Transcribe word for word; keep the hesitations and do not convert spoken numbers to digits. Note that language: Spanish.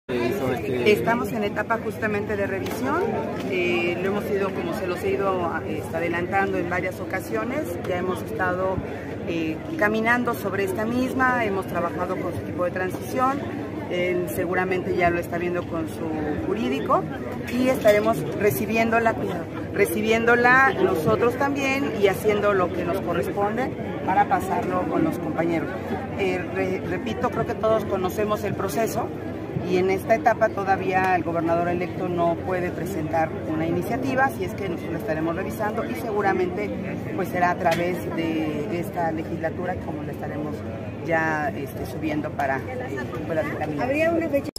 Estamos en etapa justamente de revisión, eh, lo hemos ido, como se los he ido eh, adelantando en varias ocasiones, ya hemos estado eh, caminando sobre esta misma, hemos trabajado con su equipo de transición, él seguramente ya lo está viendo con su jurídico y estaremos recibiéndola, recibiéndola nosotros también y haciendo lo que nos corresponde para pasarlo con los compañeros. Eh, re, repito, creo que todos conocemos el proceso. Y en esta etapa todavía el gobernador electo no puede presentar una iniciativa, así es que nosotros la estaremos revisando y seguramente pues será a través de esta legislatura como la estaremos ya este, subiendo para que pueda dictaminar. ¿Habría una fecha?